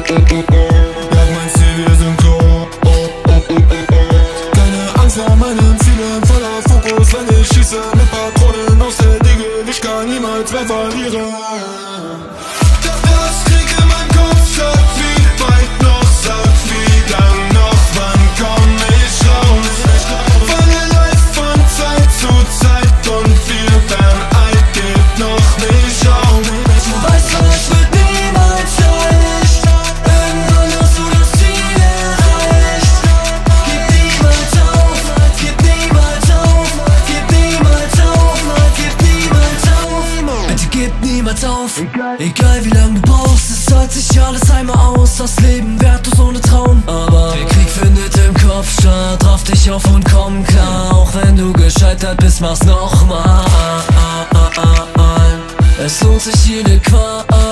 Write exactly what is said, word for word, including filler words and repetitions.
Ja, mein Ziel, wir sind groß. Keine Angst vor meinen Zielen, voller Fokus, wenn ich schieße. Mit Patronen aus der Digge, ich kann niemals mehr verlieren. Das Krieg in meinem Kopf sagt, wie weit noch, sagt, wie lang noch, wann komm ich raus? Fange live von Zeit zu Zeit und wir werden alt, geht noch nicht auf. Du weißt doch, es wird niemals leicht. Irgendwann hast du das Ziel erreicht. Gib niemals auf, gib niemals auf, gib niemals auf, gib niemals auf. Bitte gib niemals auf, egal wie lange du brauchst. Es zahlt sich alles einmal aus, das Leben wertlos ohne Traum. Aber der Krieg findet im Kopf statt, raff dich auf und komm klar. Auch wenn du gescheitert bist, mach's nochmal. Es lohnt sich jede Qual.